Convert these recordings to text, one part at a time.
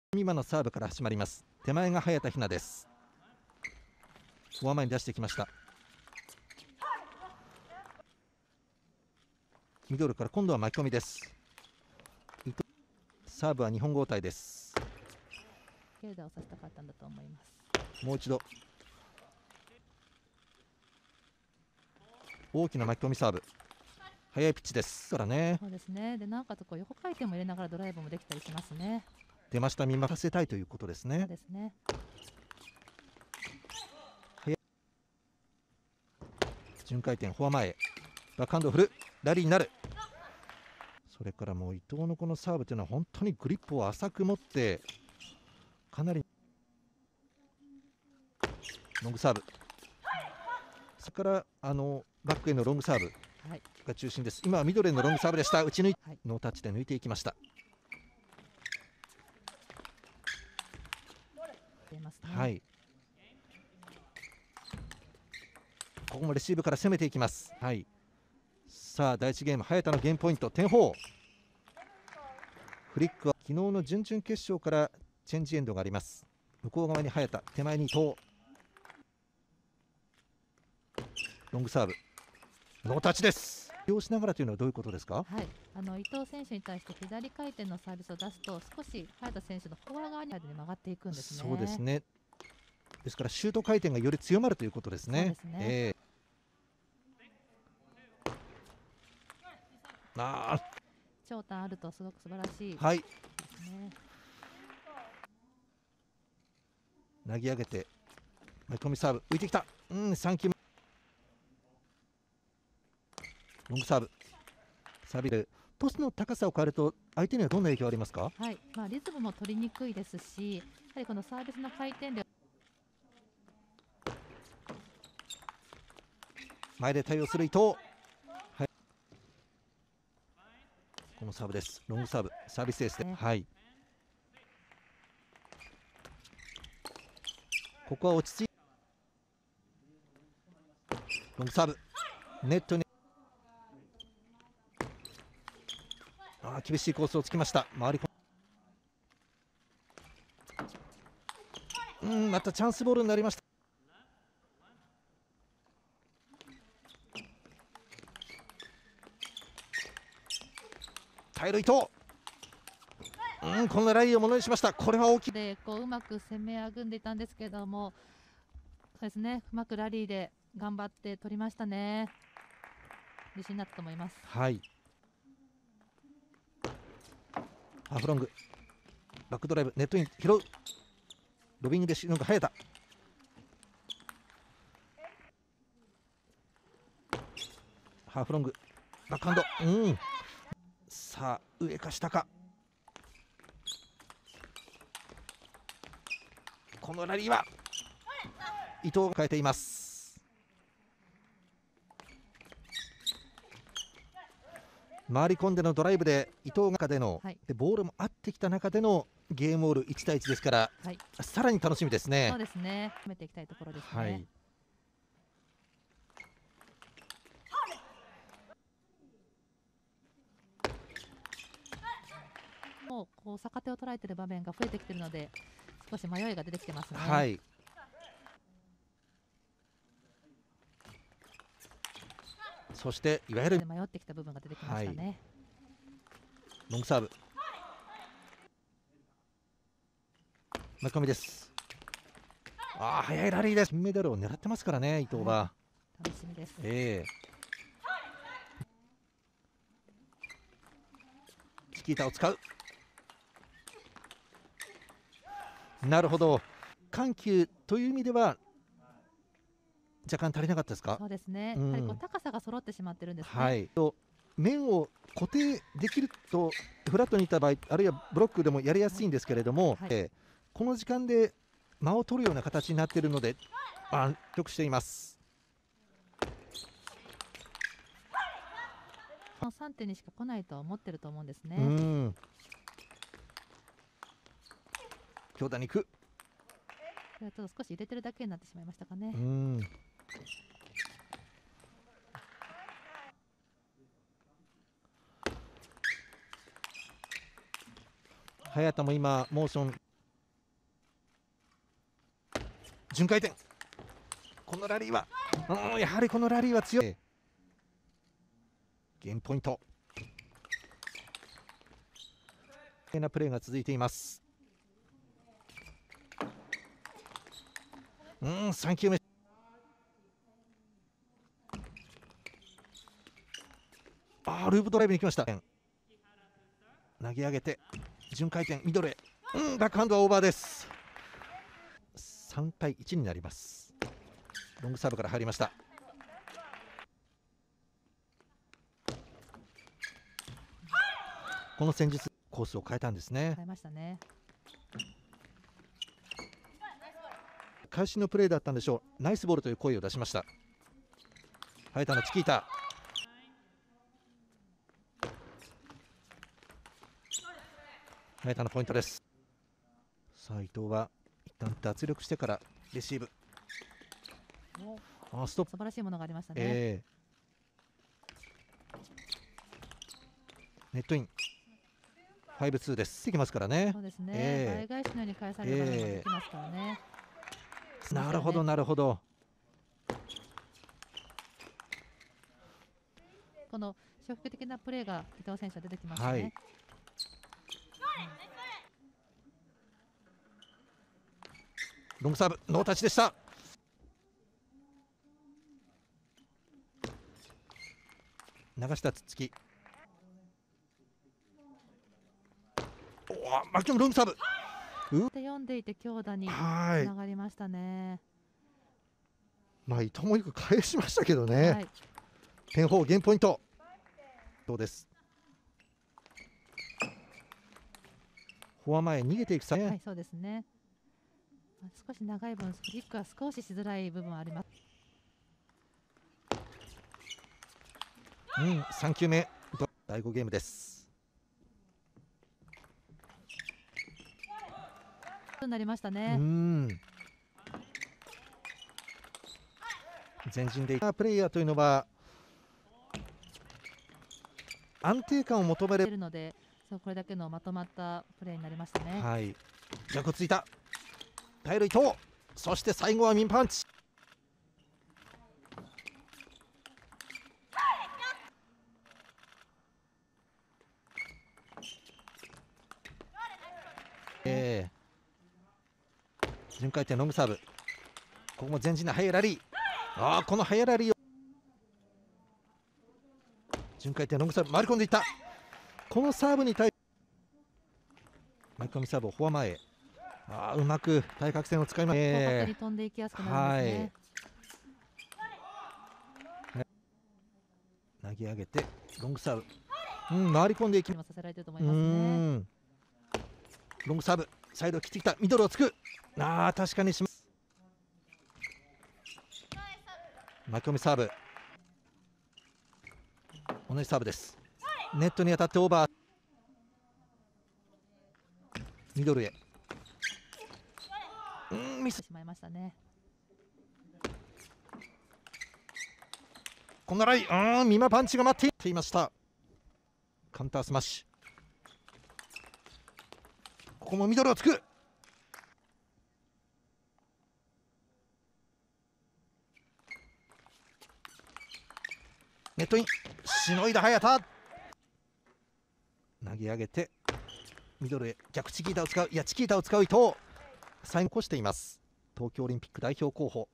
今のサーブから始まります。手前が早田ひなです。フォア前に出してきました。ミドルから今度は巻き込みです。サーブは日本交代です。 軽打をさせたかったんだと思います。 もう一度大きな巻き込みサーブ、速いピッチですからね。 そうですね。でなおかつ横回転も入れながらドライブもできたりしますね。 出ました。見任せたいということですね。 そうですね。 順回転フォア前、バックハンドを振る、ラリーになる。それからもう伊藤のこのサーブというのは本当にグリップを浅く持ってかなりロングサーブ、それからバックへのロングサーブが中心です。今はミドルへのロングサーブでした。打ち抜いて、ノータッチで抜いていきました。はい、ここもレシーブから攻めていきます。はい、さあ第1ゲーム早田のゲームポイント10-4。フリックは昨日の準々決勝からチェンジエンドがあります。向こう側に早田、手前に伊藤、ロングサーブノータッチです。利用しながらというのはどういうことですか？ はい、伊藤選手に対して左回転のサービスを出すと少し早田選手のフォア側に曲がっていくんですね。 そうですね。ですからシュート回転がより強まるということですね。 そうですね。長短あるとすごく素晴らしい、 はい、 ですね。 投げ上げて巻き込みサーブ浮いてきた。3球ロングサーブ、サービルトスの高さを変えると相手にはどんな影響ありますか？ はい、リズムも取りにくいですし、やはりこのサービスの回転量、 前で対応する伊藤、はい、このサーブです。ロングサーブ、サービスエースで、はい、ここは落ち着いてロングサーブ、ネットに厳しいコースをつきました。回りまたチャンスボールになりました。耐える伊藤、このラリーをものにしました。これは大きいでうまく攻めあぐんでいたんですけども、そうですね、うまくラリーで頑張って取りましたね。自信になったと思います。 はい、ハーフロングバックドライブ、ネットイン拾う、ロビングでしのぐ早田、ハーフロングバックハンド、さあ上か下か、このラリーは伊藤が変えています。回り込んでのドライブで伊藤が中での、でボールも合ってきた中でのゲームオール1対1ですから、さらに楽しみですね。 そうですね、詰めていきたいところですね。もう逆手を捉えている場面が増えてきているので、少し迷いが出てきてますね。 はい、そしていわゆる迷ってきた部分が出てきましたね。 ロングサーブ巻き込みです。速いラリーです。金メダルを狙ってますからね、伊藤は。 楽しみです。 チキータを使う。なるほど、緩急という意味では若干足りなかったですか？ そうですね、やはり高さが揃ってしまってるんですね。 はい、面を固定できるとフラットにいた場合、あるいはブロックでもやりやすいんですけれども、この時間で間を取るような形になっているのでよくしています。 3点にしか来ないと思ってると思うんですね。 強打に行く。 ちょっと少し入れてるだけになってしまいましたかね。 早田も今モーション順回転。このラリーは、やはりこのラリーは強い。ゲームポイント。なプレーが続いています。3球目。ループドライブに来ました。投げ上げて順回転ミドルへ。バックハンドはオーバーです。3対1になります。ロングサーブから入りました。この戦術コースを変えたんですね。 変えましたね。 開始のプレーだったんでしょう。ナイスボールという声を出しました。早田のチキータ。早田のポイントです。さあ伊藤は一旦脱力してからレシーブ。ストップ。 素晴らしいものがありましたね。 ネットイン。5-2です。できますからね。 そうですね。倍返しのように返される場面ができますからね。 なるほどなるほど。 この消極的なプレーが伊藤選手は出てきましたね。 ロングサーブノータッチでした。流したつっつき。マキノムロングサーブ。 読んでいて強打につながりましたね。 伊藤もよく返しましたけどね。天宝ゲームポイント。どうです。フォア前逃げていく際。 そうですね。少し長い分フリックは少ししづらい部分はあります。 3球目第5ゲームです。 なりましたね。 前陣でプレイヤーというのは安定感を求めるので、これだけのまとまったプレーになりましたね。 逆ついた。耐える伊藤。そして最後はミンパンチ。順回転ロングサーブ。ここも前陣の速いラリー。この速いラリーを順回転ロングサーブ回り込んでいった。このサーブに対し巻き込みサーブをフォア前へ。うまく対角線を使います。 広角に飛んでいきやすくなるんですね。 投げ上げてロングサーブ。回り込んでいきます。 させられてると思いますね。 ロングサーブサイドを切ってきた。ミドルをつく。確かにします。巻き込みサーブ。同じサーブです。ネットに当たってオーバー。ミドルへ。ミスしまいましたね。 このラインミマパンチが待っていました。カウンタースマッシュ。ここもミドルをつく。ネットイン。しのいだ早田。投げ上げてミドルへ逆チキータを使う。チキータを使う伊藤。最後越しています。東京オリンピック代表候補。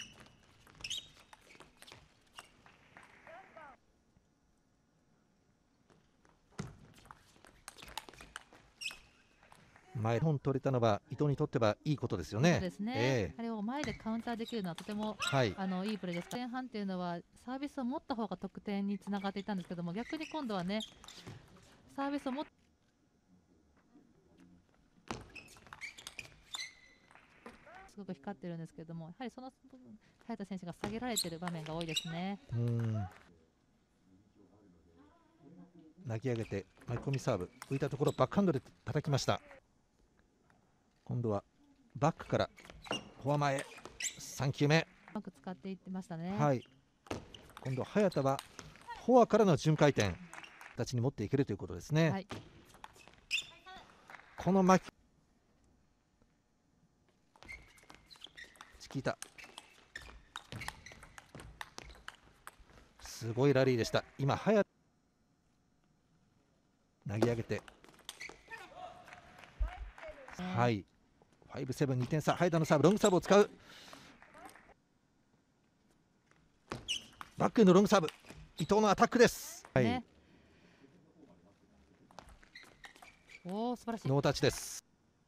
前本取れたのは伊藤にとってはいいことですよね。 そうですね。あれを前でカウンターできるのはとても、いいプレーです。前半っていうのはサービスを持った方が得点につながっていたんですけども、逆に今度はねサービスを持ってすごく光ってるんですけども、やはりその部分早田選手が下げられている場面が多いですね。 投げ上げて巻き込みサーブ浮いたところバックハンドで叩きました。今度はバックからフォア前。3球目うまく使っていってましたね。 今度は早田はフォアからの順回転形に持っていけるということですね。この巻きチキータ、すごいラリーでした。今早投げ上げて、はい、5-7、2点差。早田のサーブ、ロングサーブを使う。バックへのロングサーブ、伊藤のアタックです。はい、 ね、おー、素晴らしい。 ノータッチです。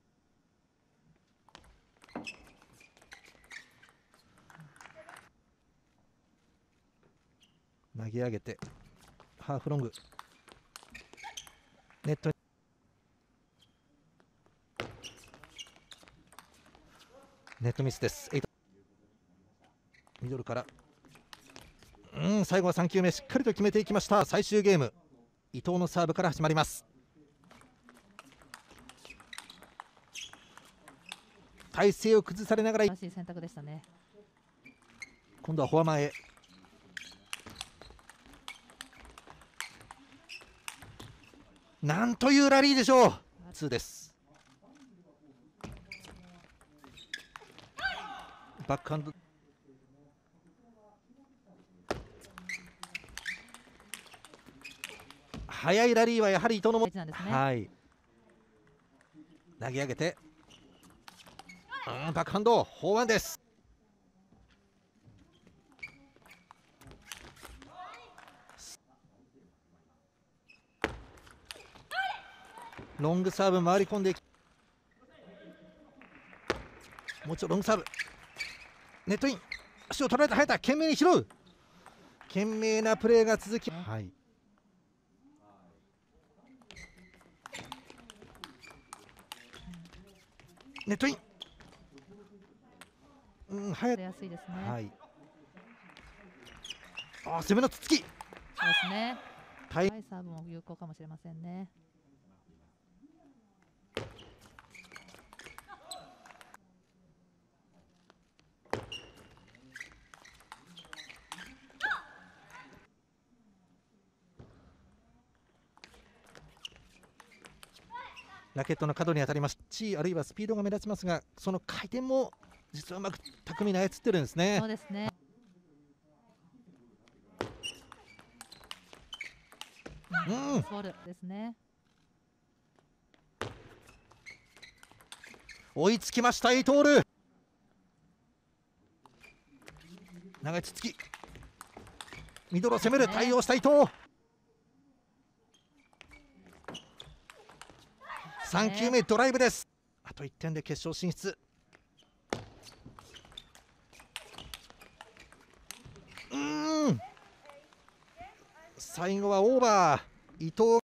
投げ上げてハーフロング、ネットにネットミスです。ミドルから、最後は3球目しっかりと決めていきました。最終ゲーム、伊藤のサーブから始まります。体勢を崩されながら、 素晴らしい選択でしたね。 今度はフォア前へ。なんというラリーでしょう。2です。バックハンド、速いラリーはやはり伊藤のも、 大事なんですね。 はい、投げ上げて、バックハンド、フォアです。ロングサーブ回り込んでいき、もう一度ロングサーブ、ネットイン、足を取られた早田、懸命に拾う、懸命なプレーが続き、はい、ネットイン、早田、 やすいですね。 はい、攻めのつつき、 そうですね。はい、サーブも有効かもしれませんね。 ラケットの角に当たります。あるいはスピードが目立ちますが、その回転も実はうまく巧みに操ってるんですね。 そうですね。フォールですね。 追いつきました伊藤ル。長いつつき、ミドルを攻める、対応した伊藤。3球目ドライブです。あと1点で決勝進出。最後はオーバー。伊藤